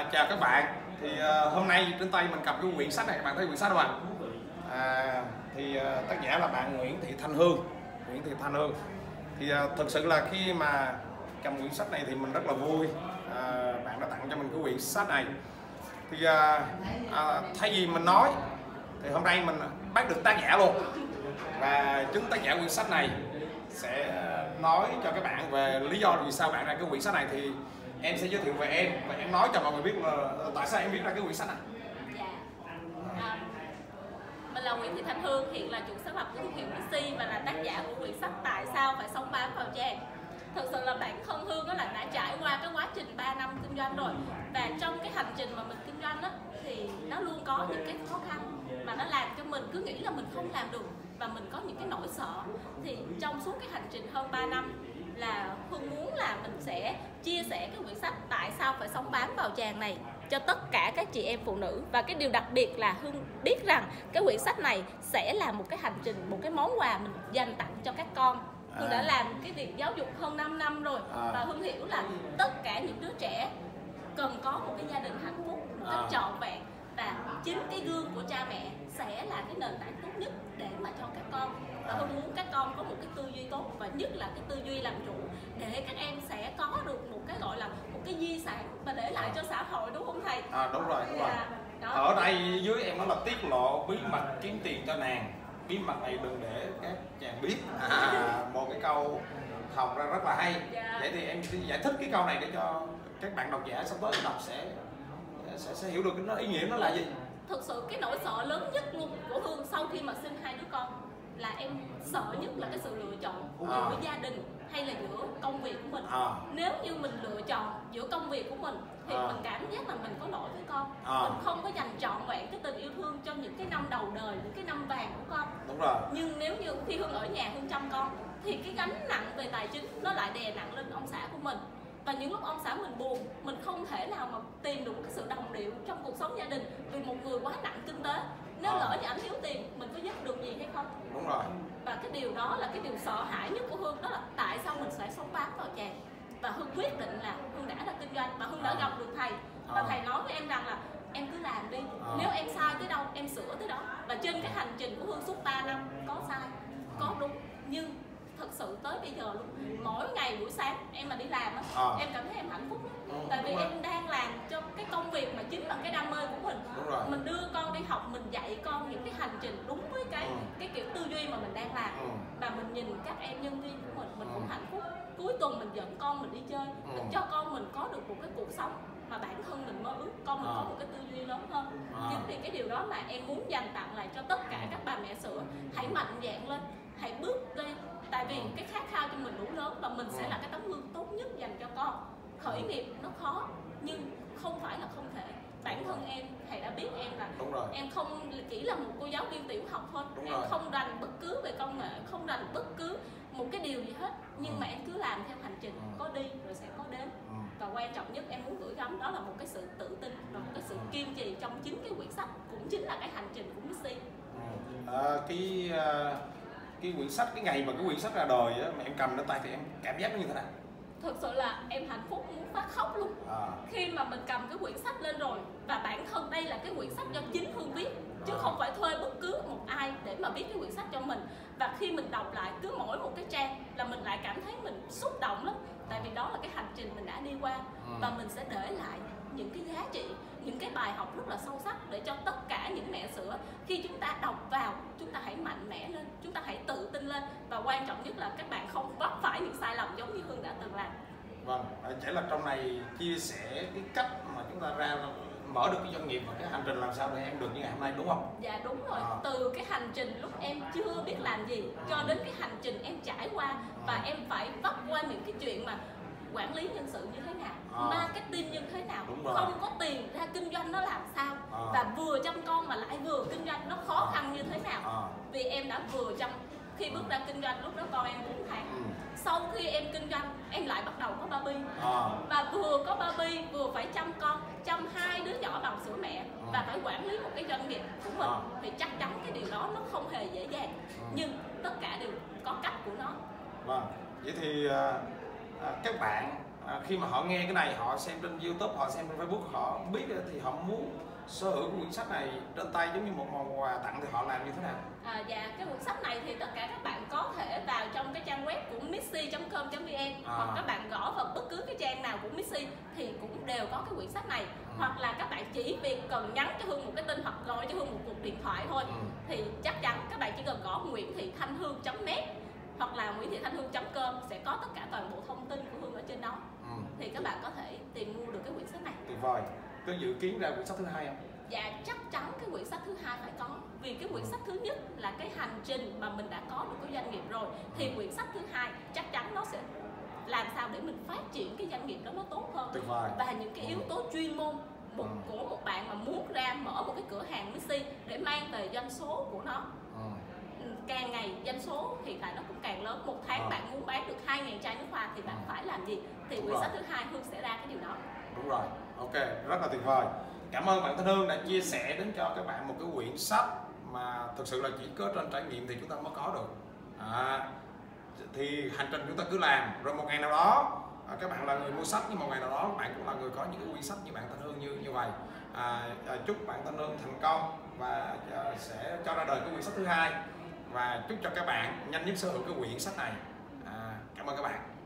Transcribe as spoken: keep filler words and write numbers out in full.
chào các bạn. Thì uh, hôm nay trên tay mình cầm cái quyển sách này, các bạn thấy quyển sách không ạ? À, thì uh, tác giả là bạn Nguyễn Thị Thanh Hương. Nguyễn Thị Thanh Hương. Thì uh, thực sự là khi mà cầm quyển sách này thì mình rất là vui. Uh, bạn đã tặng cho mình cái quyển sách này. Thì uh, uh, thay vì mình nói thì hôm nay mình bắt được tác giả luôn. Và chính tác giả quyển sách này sẽ nói cho các bạn về lý do vì sao bạn ra cái quyển sách này. Thì em sẽ giới thiệu về em và em nói cho mọi người biết là tại sao em viết ra cái quyển sách này. Dạ. À, mình là Nguyễn Thị Thanh Hương, hiện là chủ sáng lập của thương hiệu Missy và là tác giả của quyển sách Tại sao phải sống bám vào trang. Thực sự là bản thân Hương đó là đã trải qua cái quá trình ba năm kinh doanh rồi, và trong cái hành trình mà mình kinh doanh đó thì nó luôn có những cái khó khăn mà nó làm cho mình cứ nghĩ là mình không làm được và mình có những cái nỗi sợ. Thì trong suốt cái hành trình hơn ba năm là Hương muốn là mình sẽ chia sẻ cái quyển sách Tại sao phải sống bám vào chàng này cho tất cả các chị em phụ nữ. Và cái điều đặc biệt là Hương biết rằng cái quyển sách này sẽ là một cái hành trình, một cái món quà mình dành tặng cho các con. Hương đã làm cái việc giáo dục hơn năm năm rồi, và Hương hiểu là tất cả những đứa trẻ cần có một cái gia đình hạnh phúc một cách trọn vẹn, và chính cái gương của cha mẹ sẽ là cái nền tảng tốt nhất để mà cho các con. Và Hương muốn các con có một cái tư duy tốt, và nhất là cái tư duy làm chủ, để các em sẽ có được một cái gọi là một cái di sản và để lại cho xã hội, đúng không thầy? À, đúng rồi, đúng rồi. Đó. Ở đây dưới em nói là tiết lộ bí mật kiếm tiền cho nàng. Bí mật này đừng để các chàng biết. À, một cái câu thòng ra rất là hay. Dạ. Vậy thì em giải thích cái câu này để cho các bạn độc giả sắp tới đọc sẽ, sẽ sẽ hiểu được nó ý nghĩa nó là gì. Thực sự cái nỗi sợ lớn nhất luôn của Hương sau khi mà sinh hai đứa con là em sợ nhất là cái sự lựa chọn à. giữa gia đình hay là giữa công việc của mình. à. Nếu như mình lựa chọn giữa công việc của mình thì à. mình cảm giác là mình có lỗi với con. à. Mình không có dành trọn vẹn cái tình yêu thương cho những cái năm đầu đời, những cái năm vàng của con. Đúng rồi. Nhưng nếu như khi Hương ở nhà Hương chăm con thì cái gánh nặng về tài chính nó lại đè nặng lên ông xã của mình. Và những lúc ông xã mình buồn, mình không thể nào mà tìm được cái sự đồng điệu trong cuộc sống gia đình vì một người quá nặng kinh tế. Nếu à. lỡ như ảnh thiếu tiền, mình có giúp được gì hay không? Đúng rồi. Và cái điều đó là cái điều sợ hãi nhất của Hương, đó là tại sao mình sẽ sống bám vào chàng. Và Hương quyết định là Hương đã là kinh doanh và Hương đã gặp được thầy. Và thầy nói với em rằng là em cứ làm đi, nếu em sai tới đâu em sửa tới đó. Và trên cái hành trình của Hương suốt ba năm có sai, có đúng, nhưng thật sự tới bây giờ luôn, mỗi ngày buổi sáng em mà đi làm á, à. em cảm thấy em hạnh phúc lắm. Tại vì em đang làm cho cái công việc mà chính là cái đam mê của mình. Mình đưa con đi học, mình dạy con những cái hành trình đúng với cái ừ. cái kiểu tư duy mà mình đang làm. ừ. Và mình nhìn các em nhân viên của mình, mình ừ. cũng hạnh phúc. Cuối tuần mình dẫn con mình đi chơi, ừ. mình cho con mình có được một cái cuộc sống mà bản thân mình mơ ước, con mình à. có một cái tư duy lớn hơn. à. Chính vì cái điều đó mà em muốn dành tặng lại cho tất cả các bà mẹ sữa. Hãy mạnh dạn lên, hãy bước lên. Tại vì cái khát khao cho mình đủ lớn và mình sẽ là cái tấm gương tốt nhất dành cho con. Khởi nghiệp nó khó nhưng không phải là không thể. Bản thân em, thầy đã biết em là em không chỉ là một cô giáo viên tiểu học thôi. Đúng em rồi. Không rành bất cứ về công nghệ, không rành bất cứ một cái điều gì hết. Nhưng ừ. mà em cứ làm theo hành trình, ừ. có đi rồi sẽ có đến. ừ. Và quan trọng nhất em muốn gửi gắm đó là một cái sự tự tin và một cái sự kiên trì trong chính cái quyển sách, cũng chính là cái hành trình của Missy. ừ. à, cái uh... cái quyển sách, cái ngày mà cái quyển sách ra đời á, mà em cầm lên tay thì em cảm giác nó như thế nào? Thực sự là em hạnh phúc muốn phát khóc luôn. à. Khi mà mình cầm cái quyển sách lên rồi, và bản thân đây là cái quyển sách do chính Hương viết, chứ à. không phải thuê bất cứ một ai để mà viết cái quyển sách cho mình. Và khi mình đọc lại cứ mỗi một cái trang là mình lại cảm thấy mình xúc động lắm. Tại vì đó là cái hành trình mình đã đi qua. à. Và mình sẽ để lại những cái giá trị, những cái bài học rất là sâu sắc để cho tất cả những mẹ sữa, khi chúng ta đọc vào, chúng ta hãy mạnh mẽ lên, chúng ta hãy tự tin lên, và quan trọng nhất là các bạn không vấp phải những sai lầm giống như Hương đã từng làm. Vâng, chỉ là trong này chia sẻ cái cách mà chúng ta ra mở được cái doanh nghiệp và cái hành trình làm sao để em được như ngày hôm nay, đúng không? Dạ đúng rồi, à. từ cái hành trình lúc em chưa biết làm gì cho đến cái hành trình em trải qua, và à. em phải vấp qua những cái chuyện mà quản lý nhân sự như thế nào, à. marketing như thế nào, không có tiền ra kinh doanh nó làm sao, à. và vừa chăm con mà lại vừa kinh doanh nó khó khăn như thế nào. à. Vì em đã vừa chăm, khi bước ra kinh doanh lúc đó con em bốn tháng. ừ. Sau khi em kinh doanh em lại bắt đầu có baby, à. và vừa có baby vừa phải chăm con, chăm hai đứa nhỏ bằng sữa mẹ, à. và phải quản lý một cái doanh nghiệp của mình, à. thì chắc chắn cái điều đó nó không hề dễ dàng, à. nhưng tất cả đều có cách của nó. Vâng, vậy thì uh, uh, các bạn à, khi mà họ nghe cái này, họ xem trên YouTube, họ xem trên Facebook, họ biết thì họ muốn sở hữu quyển sách này trên tay giống như một món quà tặng thì họ làm như thế nào? À, dạ, cái quyển sách này thì tất cả các bạn có thể vào trong cái trang web của mixi chấm com chấm vn à. hoặc các bạn gõ vào bất cứ cái trang nào của Mixi thì cũng đều có cái quyển sách này. Ừ. Hoặc là các bạn chỉ việc cần nhắn cho Hương một cái tin hoặc gọi cho Hương một cuộc điện thoại thôi. Ừ. Thì chắc chắn các bạn chỉ cần gõ nguyễn thị thanh hương chấm net hoặc là nguyễn thị thanh hương chấm com sẽ có tất cả toàn bộ thông tin của Hương ở trên đó. Ừ. Thì các bạn có thể tìm mua được cái quyển sách này. Tuyệt vời. Có dự kiến ra quyển sách thứ hai không? Dạ chắc chắn cái quyển sách thứ hai phải có. Vì cái quyển sách thứ nhất là cái hành trình mà mình đã có được cái doanh nghiệp rồi, thì quyển sách thứ hai chắc chắn nó sẽ làm sao để mình phát triển cái doanh nghiệp đó nó tốt hơn. Tuyệt vời. Và những cái yếu tố chuyên môn một, ừ. của một bạn mà muốn ra mở một cái cửa hàng Mixi để mang về doanh số của nó. Ừ. Càng ngày doanh số hiện tại nó cũng càng lớn. Một tháng ừ. bạn muốn bán được hai nghìn chai nước hoa thì bạn ừ. phải làm gì? Thì Đúng quyển rồi. sách thứ hai Hương sẽ ra cái điều đó. Đúng rồi. Ok, rất là tuyệt vời. Cảm ơn bạn Thanh Hương đã chia sẻ đến cho các bạn một cái quyển sách mà thực sự là chỉ có trên trải nghiệm thì chúng ta mới có được. À, thì hành trình chúng ta cứ làm, rồi một ngày nào đó à, các bạn là người mua sách, nhưng một ngày nào đó bạn cũng là người có những cái quyển sách như bạn Thanh Hương như như vậy. À, à, chúc bạn Thanh Hương thành công và à, sẽ cho ra đời cái quyển sách thứ hai, và chúc cho các bạn nhanh nhất sở hữu cái quyển sách này. À, cảm ơn các bạn.